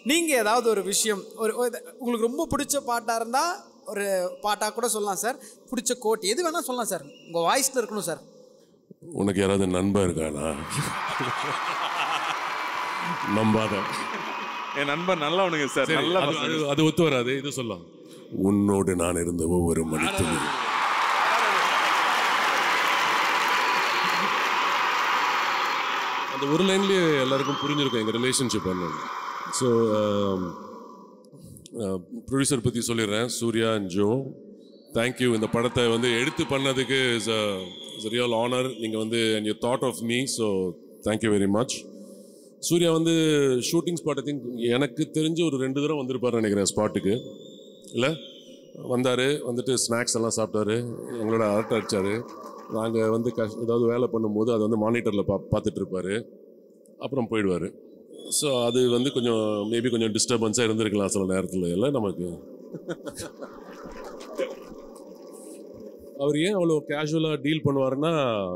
நீங்கள் ஏதாவது ஒரு விஷயம் உங்களுக்கு ரொம்ப பிடிச்ச பாட்டாக இருந்தால் ஒரு பாட்டாக கூட சொல்லலாம் சார். பிடிச்ச கோட் எது வேணால் சொல்லலாம் சார். உங்கள் வாய்ஸில் இருக்கணும் சார். உனக்கு யாராவது நண்பன் இருக்கானா? நம்பாத. என் நண்பன் நல்லவனுங்க சார். நல்லா அது ஒத்து வராது. இது சொல்லலாம். உன்னோடு நான் இருந்த ஒவ்வொரு மணித்துளி. அந்த ஒரு லைன்லேயே எல்லாருக்கும் புரிஞ்சிருக்கும் எங்கள் ரிலேஷன்ஷிப் என்ன. ஸோ ப்ரொடியூசர் பற்றி சொல்லிடுறேன். Suriya and Jo, thank you. இந்த படத்தை எடுத்து பண்ணதுக்கு இஸ் ரியல் ஆனர். நீங்கள் and you thought of me, so thank you very much. Suriya shooting spot I think எனக்கு தெரிஞ்சு ஒரு 2 தடவை வந்திருப்பார் நினைக்கிறேன் ஸ்பாட்டுக்கு. இல்லை வந்தார், வந்துட்டு ஸ்நாக்ஸ் எல்லாம் சாப்பிட்டாரு, எங்களோட அரட்டை அடித்தார். நாங்கள் ஏதாவது வேலை பண்ணும்போது அதை மானிட்டரில் பார்த்துட்டு இருப்பார், அப்புறம் போயிடுவார். ஸோ அது கொஞ்சம் மேபி கொஞ்சம் டிஸ்டர்பன்ஸாக இருந்திருக்கலாம் சில நேரத்தில். இல்லை நமக்கு அவர் ஏன் அவ்வளோ கேஷுவலாக டீல் பண்ணுவார்னா,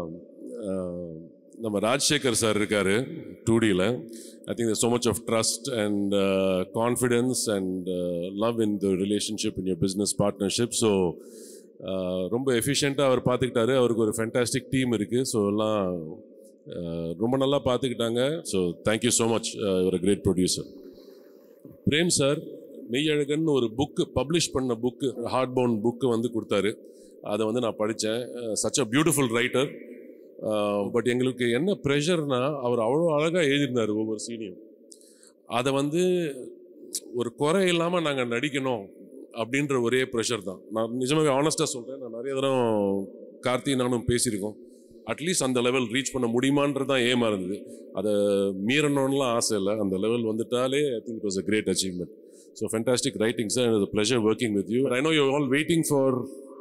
நம்ம ராஜசேகர் சார் இருக்கார் 2Dயில். I think so much of trust and confidence and love in the relationship in your business partnership. So ரொம்ப எஃபிஷியண்ட்டாக அவர் பார்த்துக்கிட்டாரு. அவருக்கு ஒரு ஃபேண்டாஸ்டிக் டீம் இருக்குது. ஸோ எல்லாம் ரொம்ப நல்லா பார்த்துக்கிட்டாங்க. So thank you so much. ஒரு great producer. Prem sir Meiyazhagan ஒரு புக்கு பப்ளிஷ் பண்ண புக்கு, ஹார்ட் பவுண்ட் புக்கு கொடுத்தாரு. அதை நான் படித்தேன். Such a beautiful writer. But எங்களுக்கு என்ன ப்ரெஷர்னா, அவர் அவ்வளோ அழகாக எழுதியிருந்தார் ஒவ்வொரு சீனியும். அதை ஒரு குறை இல்லாமல் நாங்கள் நடிக்கணும் அப்படின்ற ஒரே ப்ரெஷர் தான். நான் நிஜமாகவே ஆனஸ்டாக சொல்கிறேன். நான் நிறைய தடவை கார்த்தி நானும் பேசியிருக்கோம். அட்லீஸ்ட் அந்த லெவல் ரீச் பண்ண முடியுமான்றது தான் ஏமா இருந்தது. அதை மீறணும்லாம் ஆசை இல்லை. அந்த லெவல் வந்துட்டாலே I think it was a great achievement. So fantastic writing sir. It was a pleasure working with you. I know you all waiting for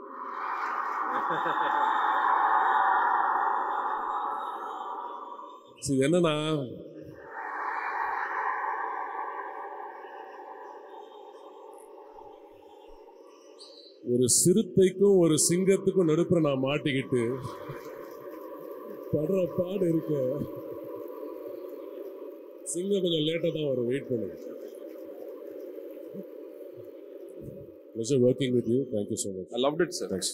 இது என்னன்னா, ஒரு சிறுத்தைக்கும் ஒரு சிங்கத்துக்கும் நடுப்புற நான் மாட்டிக்கிட்டு படுற பாடு இருக்க. சிங்கம் கொஞ்சம் லேட்டாக தான் வரும், வெயிட் பண்ணுங்க. Pleasure working with you. Thank you so much. I loved it, sir. Thanks.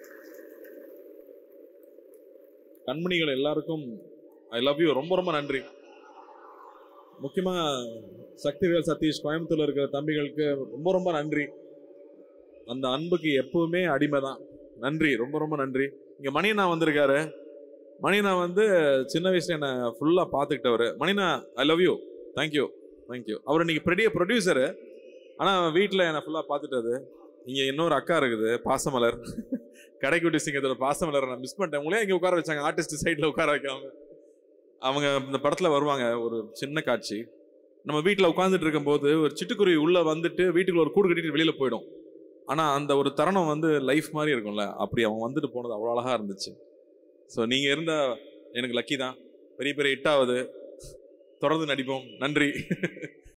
கண்மணிகள் எல்லாருக்கும் ஐ லவ் யூ. ரொம்ப ரொம்ப நன்றி. முக்கியமாக சக்திவேல் சதீஷ் கோயம்புத்தூர்ல இருக்கிற தம்பிகளுக்கு ரொம்ப ரொம்ப நன்றி. அந்த அன்புக்கு எப்பவுமே அடிமை தான். நன்றி, ரொம்ப ரொம்ப நன்றி. இங்கே மணியண்ணா வந்திருக்காரு. மணியண்ணா சின்ன வயசுல என்னை ஃபுல்லாக பார்த்துக்கிட்டவர். மணியண்ணா I love you. Thank you thank you. அவர் இன்னைக்கு பெரிய ப்ரொடியூசரு, ஆனால் வீட்டில் என்னை ஃபுல்லாக பார்த்துட்டது. இங்கே இன்னொரு அக்கா இருக்குது, பாசமலர், கடைக்குட்டி சிங்கத்தோட பாசமலர். நான் மிஸ் பண்ணிட்டேன். உங்களே இங்கே உட்கார வச்சாங்க, ஆர்டிஸ்ட் சைடில் உட்கார வைக்காம. அவங்க இந்த படத்தில் வருவாங்க. ஒரு சின்ன காட்சி, நம்ம வீட்டில் உட்காந்துட்டு இருக்கும்போது ஒரு சிட்டுக்குருவி உள்ளே வீட்டுக்குள்ள ஒரு கூடு கட்டிட்டு வெளியில் போயிடும். ஆனால் அந்த ஒரு தருணம் லைஃப் மாதிரி இருக்கும்ல, அப்படி அவங்க போனது அவ்வளோ அழகாக இருந்துச்சு. ஸோ நீங்கள் இருந்தால் எனக்கு லக்கி தான். பெரிய ஹிட் ஆகுது. தொடர்ந்து நடிப்போம். நன்றி.